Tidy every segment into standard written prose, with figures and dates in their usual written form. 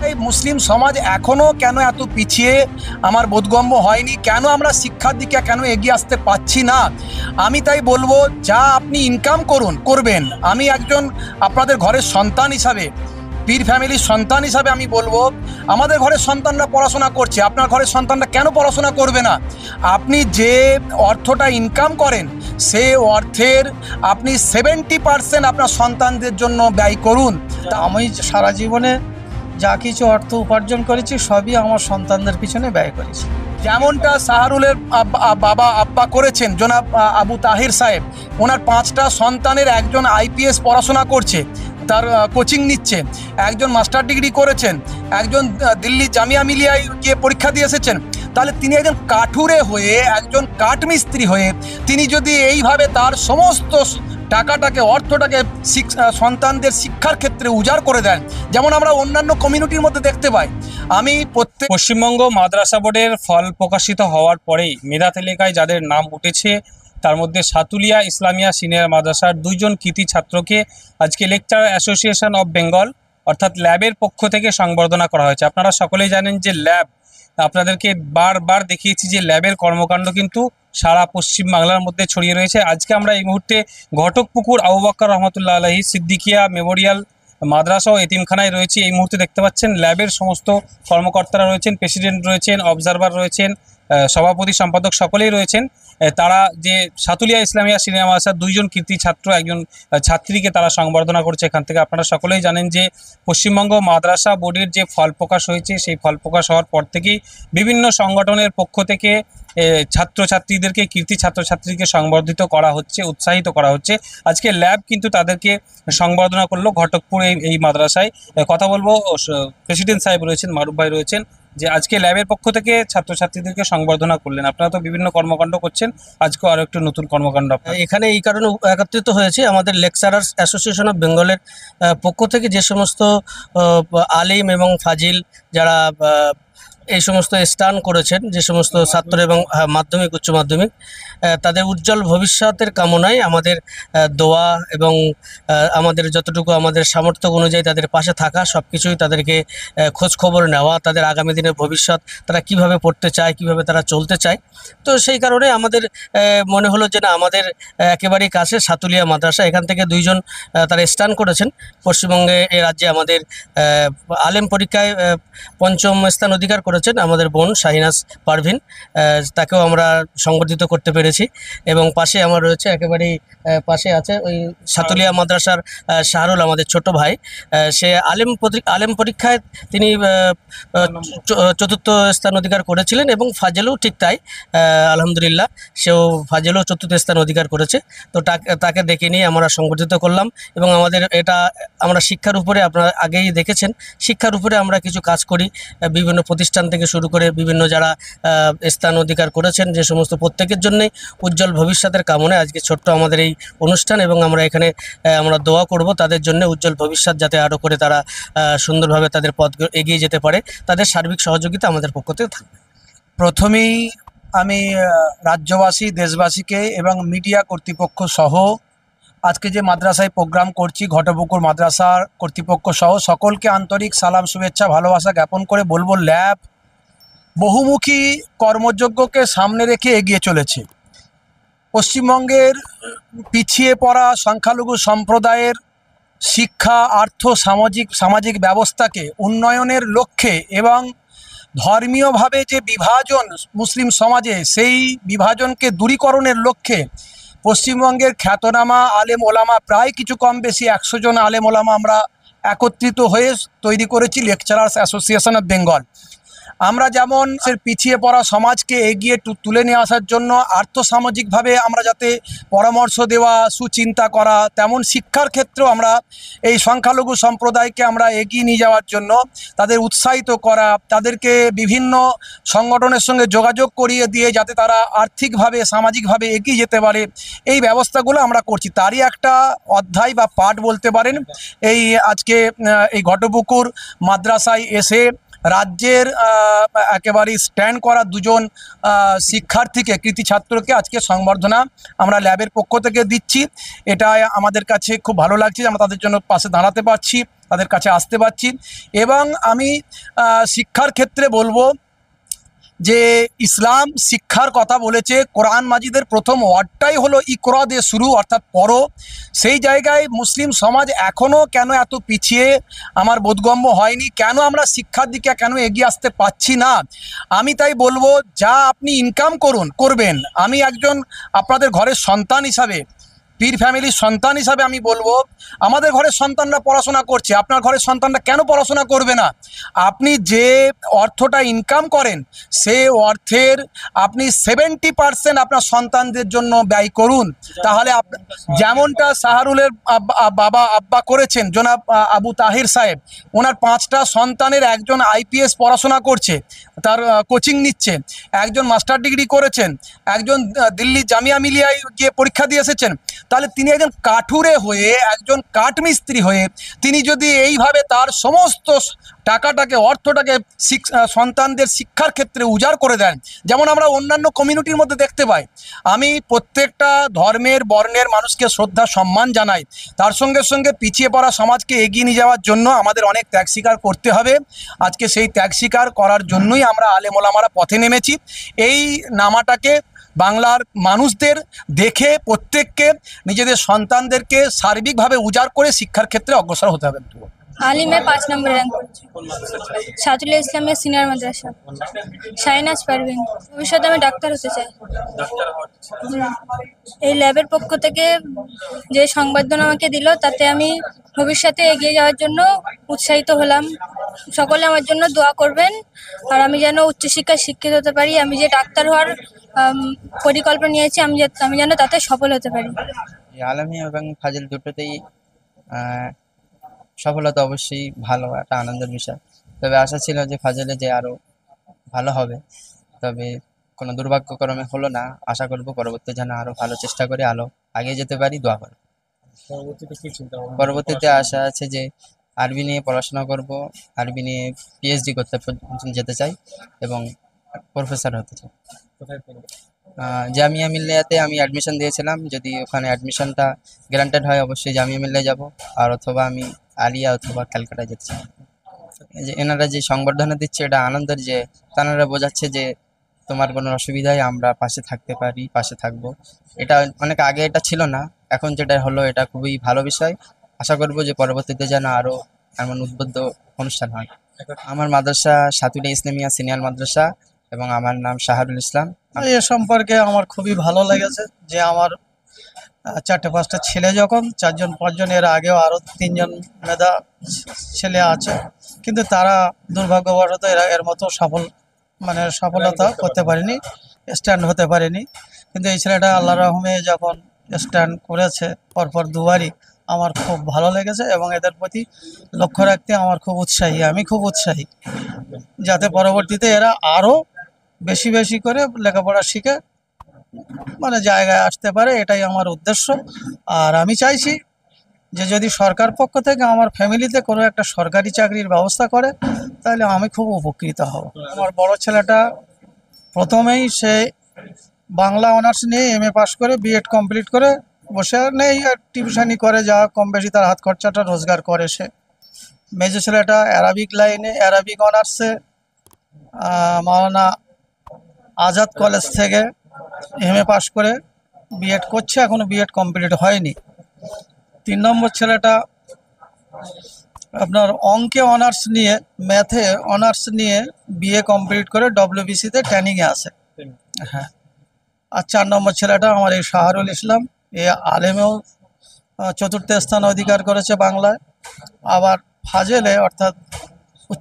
মুসলিম সমাজ এখনো কেন এত পিছিয়ে আমার বোধগম্য হয়নি, কেন আমরা শিক্ষার দিকে কেন এগিয়ে আসতে পারছি না। আমি তাই বলবো, যা আপনি ইনকাম করবেন, আমি একজন আপনাদের ঘরের সন্তান হিসাবে, পীর ফ্যামিলির সন্তান হিসাবে আমি বলবো, আমাদের ঘরের সন্তানরা পড়াশোনা করছে, আপনার ঘরের সন্তানরা কেন পড়াশোনা করবে না। আপনি যে অর্থটা ইনকাম করেন সে অর্থের আপনি 70% আপনার সন্তানদের জন্য ব্যয় করুন। আমি সারা জীবনে যা কিছু অর্থ উপার্জন করেছি সবই আমার সন্তানদের পিছনে ব্যয় করেছি। যেমনটা শাহরুলের আব্বা করেছেন, জনাব আবু তাহির সাহেব, ওনার 5টা সন্তানের একজন আইপিএস পড়াশোনা করছে, তার কোচিং নিচ্ছে, একজন মাস্টার ডিগ্রি করেছেন, একজন দিল্লি জামিয়া মিলিয়ায় গিয়ে পরীক্ষা দিয়ে এসেছেন। তাহলে তিনি একজন কাঠুরে হয়ে, একজন কাঠমিস্ত্রি হয়ে তিনি যদি এইভাবে তার সমস্ত টাকাটাকে, অর্থটাকে সন্তানদের শিক্ষার ক্ষেত্রে উজাড় করে দেন, যেমন আমরা অন্যান্য কমিউনিটির মধ্যে দেখতে পাই। আমি পশ্চিমবঙ্গ মাদ্রাসা বোর্ডের ফল প্রকাশিত হওয়ার পরেই মেধা তালিকায় যাদের নাম উঠেছে তার মধ্যে সাতুলিয়া ইসলামিয়া সিনিয়র মাদ্রাসার 2 জন কৃতি ছাত্রকে আজকে লেকচারার অ্যাসোসিয়েশন অফ বেঙ্গল অর্থাৎ ল্যাবের পক্ষ থেকে সংবর্ধনা করা হয়েছে। আপনারা সকলেই জানেন যে ল্যাব, আপনাদেরকে বারবার দেখিয়েছি যে ল্যাবের কর্মকাণ্ড কিন্তু সারা পশ্চিম বাংলার মধ্যে ছড়িয়ে রয়েছে। আজকে আমরা এই মুহূর্তে ঘটকপুকুর আবু বকর রহমতুল্লাহ আলাইহি সিদ্দিকিয়া মেমোরিয়াল মাদ্রাসা ও এতিমখানায় রয়েছে। এই মুহূর্তে দেখতে পাচ্ছেন ল্যাবের সমস্ত কর্মকর্তারা রয়েছেন, প্রেসিডেন্ট রয়েছেন, অবজারভার রয়েছেন, সভাপতি সম্পাদক সকলেই রয়েছেন। তারা যে সাতুলিয়া ইসলামিয়া সিনিয়র মাদ্রাসার 2 জন কৃতি ছাত্র, একজন ছাত্রীকে তারা সংবর্ধনা করছে এখান থেকে। আপনারা সকলেই জানেন যে পশ্চিমবঙ্গ মাদ্রাসা বোর্ডের যে ফল প্রকাশ হয়েছে, সেই ফল প্রকাশ হওয়ার পর থেকেই বিভিন্ন সংগঠনের পক্ষ থেকে ছাত্রছাত্রীদেরকে, কৃতি ছাত্রছাত্রীকে সংবর্ধিত করা হচ্ছে, উৎসাহিত করা হচ্ছে। আজকে ল্যাব কিন্তু তাদেরকে সংবর্ধনা করলো ঘটকপুর এই মাদ্রাসায়। কথা বলবো, প্রেসিডেন্ট সাহেব রয়েছেন, মারুফ ভাই রয়েছেন, যে আজকে ল্যাবের পক্ষ থেকে ছাত্রছাত্রীদেরকে সংবর্ধনা করলেন। আপনারা তো বিভিন্ন কর্মকাণ্ড করছেন, আজকেও আরও একটু নতুন কর্মকাণ্ড এখানে এই কারণে একত্রিত হয়েছে, আমাদের লেকচারার্স অ্যাসোসিয়েশন অফ বেঙ্গলের পক্ষ থেকে যে সমস্ত আলিম এবং ফাজিল যারা এই সমস্ত স্টান করেছেন, যে সমস্ত ছাত্র এবং মাধ্যমিক উচ্চ মাধ্যমিক, তাদের উজ্জ্বল ভবিষ্যতের কামনায় আমাদের দোয়া এবং আমাদের যতটুকু আমাদের সামর্থ্য অনুযায়ী তাদের পাশে থাকা, সব কিছুই তাদেরকে খোঁজ খবর নেওয়া, তাদের আগামী দিনের ভবিষ্যৎ তারা কিভাবে পড়তে চায়, কিভাবে তারা চলতে চায়। তো সেই কারণে আমাদের মনে হলো যে না, আমাদের একেবারেই কাছে সাতুলিয়া মাদ্রাসা, এখান থেকে 2 জন তারা স্টান করেছেন। পশ্চিমবঙ্গে এই রাজ্যে আমাদের আলেম পরীক্ষায় 5ম স্থান অধিকার করেছেন আমাদের বোন শাহিনাজ পারভিন, তাকেও আমরা সংবর্ধিত করতে পেরেছি। এবং পাশে আমার রয়েছে, একেবারেই পাশে আছে ওই সাতুলিয়া মাদ্রাসার শাহরুল, আমাদের ছোট ভাই, সে আলেম পরীক্ষায় তিনি 4র্থ স্থান অধিকার করেছিলেন এবং ফাজেলও ঠিক তাই, আলহামদুলিল্লাহ সেও ফাজেলও 4র্থ স্থান অধিকার করেছে। তো তাকে ডেকে নিয়ে আমরা সংবর্ধিত করলাম। এবং আমাদের এটা আমরা শিক্ষার উপরে, আপনারা আগেই দেখেছেন, শিক্ষার উপরে আমরা কিছু কাজ করি, বিভিন্ন প্রতিষ্ঠান থেকে শুরু করে বিভিন্ন যারা স্থান অধিকার করেছেন, যে সমস্ত প্রত্যেকের জন্যই উজ্জ্বল ভবিষ্যতের কামনায় আজকে ছোট্ট আমাদের এই অনুষ্ঠান। এবং আমরা এখানে আমরা দোয়া করব তাদের জন্য, উজ্জ্বল ভবিষ্যৎ যাতে আরও করে তারা সুন্দরভাবে তাদের পথ এগিয়ে যেতে পারে, তাদের সার্বিক সহযোগিতা আমাদের পক্ষ থেকে থাকবে। প্রথমেই আমি রাজ্যবাসী, দেশবাসীকে এবং মিডিয়া কর্তৃপক্ষ সহ আজকে যে মাদ্রাসায় প্রোগ্রাম করছি, ঘটপুকুর মাদ্রাসার কর্তৃপক্ষ সহ সকলকে আন্তরিক সালাম, শুভেচ্ছা, ভালোবাসা জ্ঞাপন করে বলবো, ল্যাব বহুমুখী কর্মযজ্ঞকে সামনে রেখে এগিয়ে চলেছে। পশ্চিমবঙ্গের পিছিয়ে পড়া সংখ্যালঘু সম্প্রদায়ের শিক্ষা, আর্থ, সামাজিক ব্যবস্থাকে উন্নয়নের লক্ষ্যে এবং ধর্মীয়ভাবে যে বিভাজন মুসলিম সমাজে, সেই বিভাজনকে দূরীকরণের লক্ষ্যে পশ্চিমবঙ্গের খ্যাতনামা আলেম ওলামা, প্রায় কিছু কম বেশি 100 জন আলেম ওলামা আমরা একত্রিত হয়ে তৈরি করেছি লেকচারার্স অ্যাসোসিয়েশন অফ বেঙ্গল। আমরা যেমন পিছিয়ে পড়া সমাজকে এগিয়ে তুলে নিয়ে আসার জন্য আর্থসামাজিকভাবে আমরা যাতে পরামর্শ দেওয়া, সুচিন্তা করা, তেমন শিক্ষার ক্ষেত্রেও আমরা এই সংখ্যালঘু সম্প্রদায়কে আমরা এগিয়ে নিয়ে যাওয়ার জন্য তাদের উৎসাহিত করা, তাদেরকে বিভিন্ন সংগঠনের সঙ্গে যোগাযোগ করিয়ে দিয়ে যাতে তারা আর্থিকভাবে, সামাজিকভাবে এগিয়ে যেতে পারে, এই ব্যবস্থাগুলো আমরা করছি। তারই একটা অধ্যায় বা পাঠ বলতে পারেন এই আজকে এই ঘটপুকুর মাদ্রাসায় এসে রাজ্যের একেবারে স্ট্যান্ড করা দুজন শিক্ষার্থীকে, কৃতি ছাত্রকে আজকে সংবর্ধনা আমরা ল্যাবের পক্ষ থেকে দিচ্ছি। এটা আমাদের কাছে খুব ভালো লাগছে যে আমরা তাদের জন্য পাশে দাঁড়াতে পারছি, তাদের কাছে আসতে পারছি। এবং আমি শিক্ষার ক্ষেত্রে বলবো যে ইসলাম শিক্ষার কথা বলেছে, কোরআন মাজিদের প্রথম ওয়ার্ডটাই হলো ইকরা দিয়ে শুরু, অর্থাৎ পড়ো। সেই জায়গায় মুসলিম সমাজ এখনও কেন এত পিছিয়ে আমার বোধগম্য হয়নি, কেন আমরা শিক্ষার দিকে কেন এগিয়ে আসতে পারছি না। আমি তাই বলবো, যা আপনি ইনকাম করবেন, আমি একজন আপনাদের ঘরের সন্তান হিসাবে, পীর ফ্যামিলির সন্তান হিসাবে আমি বলবো, আমাদের ঘরের সন্তানরা পড়াশোনা করছে, আপনার ঘরের সন্তানরা কেন পড়াশোনা করবে না? আপনি যে অর্থটা ইনকাম করেন সে অর্থের আপনি 70% আপনার সন্তানদের জন্য ব্যয় করুন। তাহলে যেমনটা শাহরুলের আব্বা করেছেন, জনাব আবু তাহির সাহেব, ওনার 5টা সন্তানের একজন আইপিএস পড়াশোনা করছে, তার কোচিং নিচ্ছে, একজন মাস্টার ডিগ্রি করেছেন, একজন দিল্লি জামিয়া মিলিয়ায় গিয়ে পরীক্ষা দিয়ে এসেছেন। তাহলে তিনি একজন কাঠুরে হয়ে, একজন কাঠমিস্ত্রি হয়ে তিনি যদি এইভাবে তার সমস্ত টাকাটাকে, অর্থটাকে সন্তানদের শিক্ষার ক্ষেত্রে উজাড় করে দেন, যেমন আমরা অন্যান্য কমিউনিটির মধ্যে দেখতে পাই। আমি প্রত্যেকটা ধর্মের বর্ণের মানুষকে শ্রদ্ধা সম্মান জানাই, তার সঙ্গে সঙ্গে পিছিয়ে পড়া সমাজকে এগিয়ে নিয়ে যাওয়ার জন্য আমাদের অনেক ত্যাগ স্বীকার করতে হবে। আজকে সেই ত্যাগ স্বীকার করার জন্যই আমরা আলেম ওলামারা পথে নেমেছি। এই নামাটাকে বাংলার মানুষদের দেখে প্রত্যেককে নিজেদের সন্তানদেরকে সার্বিকভাবে উজাড় করে শিক্ষার ক্ষেত্রে অগ্রসর হতে হবে। আলিমে 5 নম্বর র্যাঙ্ক করেছি, সাতুলিয়া ইসলামিয়া সিনিয়র মাদ্রাসা, শাহিনাজ পারভিন। ভবিষ্যতে আমি ডাক্তার হতে চাই। এই ল্যাবের পক্ষ থেকে যে সংবর্ধনা আমাকে দিল, তাতে আমি ভবিষ্যতে এগিয়ে যাওয়ার জন্য উৎসাহিত হলাম। সকলে আমার জন্য দোয়া করবেন, আর আমি যেন উচ্চশিক্ষায় শিক্ষিত হতে পারি। আমি যে ডাক্তার হওয়ার পরিকল্পনা নিয়েছি, আমি যেন তাতে সফল হতে পারি। আলামিয়া এবং ফাজিল দুটোতেই সফলতা অবশ্যই ভালো, একটা আনন্দের বিষয়। তবে আশা ছিল যে ফাজিলে যে আরো ভালো হবে, তবে কোনো দুর্ভাগ্যক্রমে হলো না। আশা করব পরবর্তী যেন আরো ভালো চেষ্টা করে আলো আগে যেতে পারি, দোয়া করব। পরবর্তীতে আশা আছে যে আরবি নিয়ে পড়াশোনা করব, আরবি নিয়ে পিএইচডি করতে যেতে চাই এবং প্রফেসর হতে চাই। জামিয়া মিল্লিয়াতে আমি অ্যাডমিশন দিয়েছিলাম, যদি ওখানে অ্যাডমিশনটা গ্রান্টেড হয় অবশ্যই জামিয়া মিল্লিয়া যাব, আর অথবা আমি আলিয়া অথবা ক্যালকাটায় যেতে চাই। যে এনারা যে সংবর্ধনা দিচ্ছে, এটা আনন্দের, যে তারা বোঝাচ্ছে যে তোমার কোনো অসুবিধায় আমরা পাশে থাকতে পারি, পাশে থাকবো। এটা অনেক আগে এটা ছিল না, এখন যেটা হলো এটা খুবই ভালো বিষয়। আশা করব যে পরবর্তীতে যেন আরো এমন উদ্বুদ্ধ অনুষ্ঠান হয়। আমার মাদ্রাসা সাতুলিয়া ইসলামিয়া সিনিয়র মাদ্রাসা এবং আমার নাম শাহরুল ইসলাম। এ সম্পর্কে আমার খুবই ভালো লেগেছে যে আমার 4-5টা ছেলে, যখন 4-5জন, এর আগেও আরও 3জন মেধা ছেলে আছে, কিন্তু তারা দুর্ভাগ্যবশত এর মতো সফলতা করতে পারেনি, স্ট্যান্ড হতে পারেনি। কিন্তু এই ছেলেটা আল্লাহর রহমে যখন স্ট্যান্ড করেছে পরপর দুবারই, আমার খুব ভালো লেগেছে এবং এদের প্রতি লক্ষ্য রাখতে আমি খুব উৎসাহী যাতে পরবর্তীতে এরা আরও বেশি বেশি করে লেখাপড়া শিখে জায়গায় আসতে পারে, এটাই আমার উদ্দেশ্য। আর আমি চাইছি যে যদি সরকার পক্ষ থেকে আমার ফ্যামিলিতে কোনো একটা সরকারি চাকরির ব্যবস্থা করে, তাহলে আমি খুব উপকৃত হব। আমার বড় ছেলেটা প্রথমেই সে বাংলা অনার্স নিয়ে এমএ পাস করে বিএড কমপ্লিট করে বসে নেই, টিউশনি করে, যা কম বেশি তার হাত খরচাটা রোজগার করে সে। মেজো ছেলেটা অ্যারাবিক লাইনে, অ্যারাবিক অনার্সে মাওলানা আজাদ কলেজ থেকে এমএ পাস করে বিএড করছে, এখনো বিএড কমপ্লিট হয়নি। 3 নম্বর ছেলেটা আপনার অঙ্কে অনার্স নিয়ে, ম্যাথে অনার্স নিয়ে বিএ কমপ্লিট করে ডব্লিউবিসিতে ট্রেনিংয়ে আছে। হ্যাঁ। আর 4 নম্বর ছেলেটা আমার এই শাহরুল ইসলাম, এ আলেমেও 4র্থ স্থান অধিকার করেছে বাংলায়, আবার ফাজেলে অর্থাৎ উচ্চ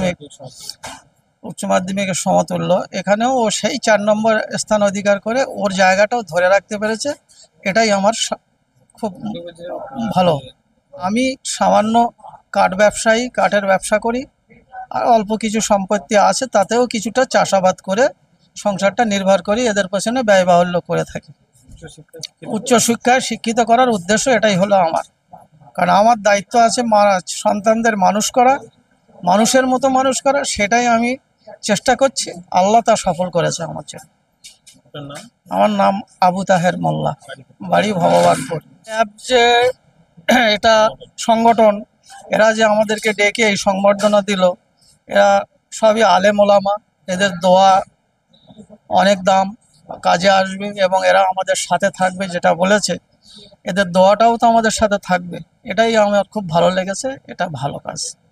মাধ্যমিকের সমতুল্য, এখানেও ও সেই 4 নম্বর স্থান অধিকার করে ওর জায়গাটাও ধরে রাখতে পেরেছে। এটাই আমার খুব ভালো। আমি সামান্য কাঠের ব্যবসা করি, আর অল্প কিছু সম্পত্তি আছে, তাতেও কিছুটা চাষাবাদ করে সংসারটা নির্ভর করি, এদের পেছনে ব্যয়বাহুল্য করে থাকি। উচ্চশিক্ষায় শিক্ষিত করার উদ্দেশ্য এটাই হলো আমার, কারণ আমার দায়িত্ব আছে সন্তানদের মানুষ করা মানুষের মতো মানুষ করা, সেটাই আমি চেষ্টা করছি। আল্লাহ তা সফল করেছে আমার জন্য। আমার নাম আবু তাহের মোল্লা, বাড়ি ভগবানপুর। অ্যাপ যে এটা সংগঠন, এরা যে আমাদেরকে ডেকে এই সংবর্ধনা দিল, এরা সবই আলেম ওলামা। এদের দোয়া অনেক দাম, কাজে আসবে এবং এরা আমাদের সাথে থাকবে, যেটা বলেছে। এদের দোয়াটাও তো আমাদের সাথে থাকবে, এটাই আমার খুব ভালো লেগেছে। এটা ভালো কাজ।